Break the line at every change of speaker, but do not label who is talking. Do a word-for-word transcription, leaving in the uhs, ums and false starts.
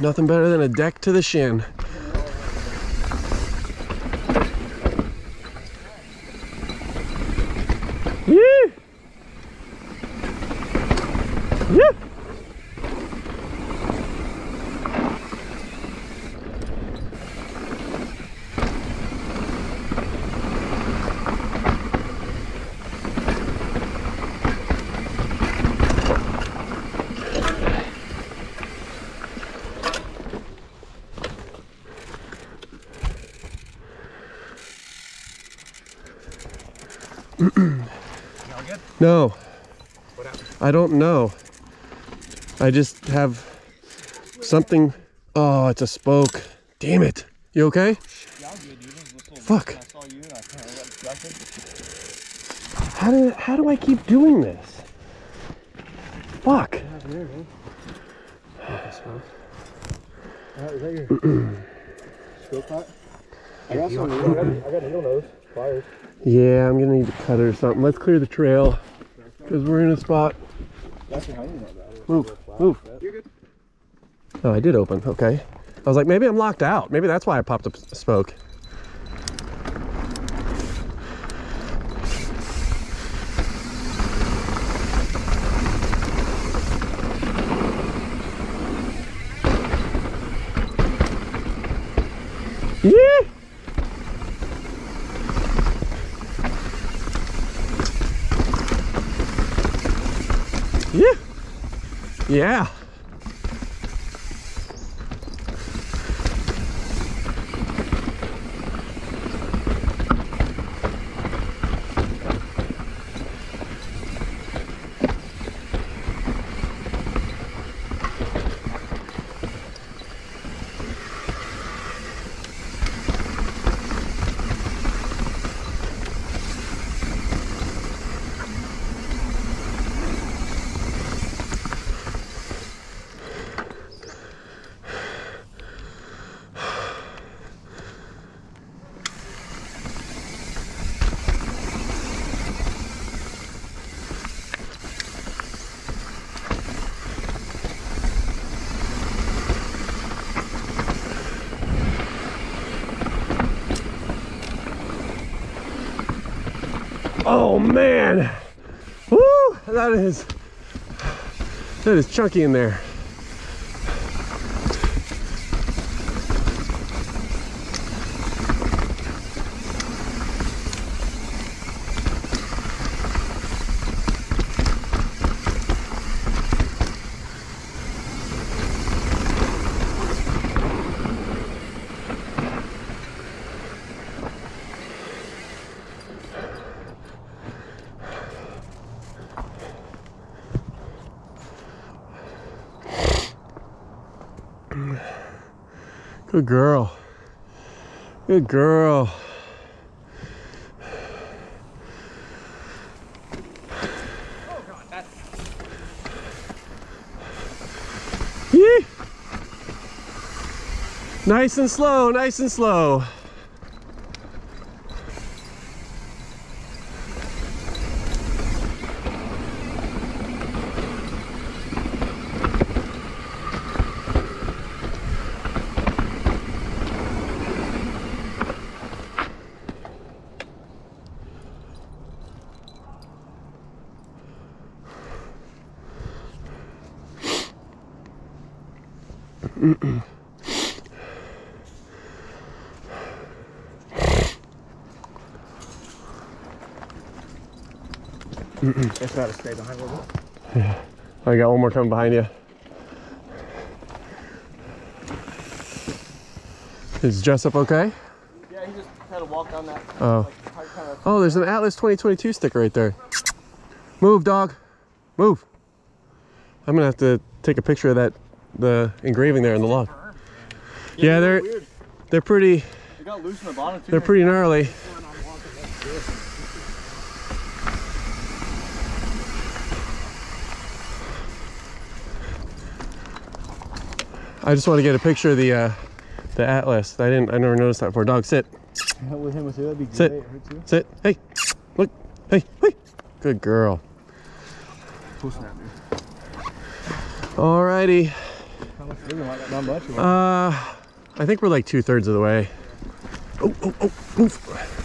Nothing better than a deck to the shin. Yeah. Yeah. No,
what happened?
I don't know. I just have something. Oh, it's a spoke. Damn it. You okay?
Yeah, I'm good, dude.
Fuck.
I saw you and I kind of got distracted.
How do how do I keep doing this? Fuck.
Here, man. Uh, is that your scope pot? I got some. I got, I got needle nose pliers.
Yeah, I'm gonna need to cut it or something. Let's clear the trail because we're in a spot.
That's behind you, not bad.
Move, move.
You're good.
Oh, I did open. Okay. I was like, maybe I'm locked out. Maybe that's why I popped a spoke. Yeah. Yeah. Yeah. Oh man, woo! That is that is chunky in there. Good girl. Good girl.
Oh god, that's
Yee! Nice and slow, nice and slow. Mm-mm. Mm-mm.
it's not a straight behind, was it?
Yeah. I got one more coming behind you. Is Jesop okay?
Yeah, he just kind of walked down that.
Oh.
Like, kind of
Oh, there's an Atlas twenty twenty-two sticker right there. Move, dog. Move. I'm gonna have to take a picture of that, the engraving there in the log.
Yeah,
Yeah, they're
weird.
they're pretty.
They got loose in the bottom too.
They're pretty gnarly. I just want to get a picture of the uh, the Atlas. I didn't. I never noticed that before. Dog, sit.
With him, with you, that'd be great.
Sit.
Her too.
Sit. Hey, look. Hey, hey. Good girl.
Pull snap, dude.
Alrighty.
How much is it? Not, not much.
Uh, I think we're like two thirds of the way. Oh, oh, oh, move.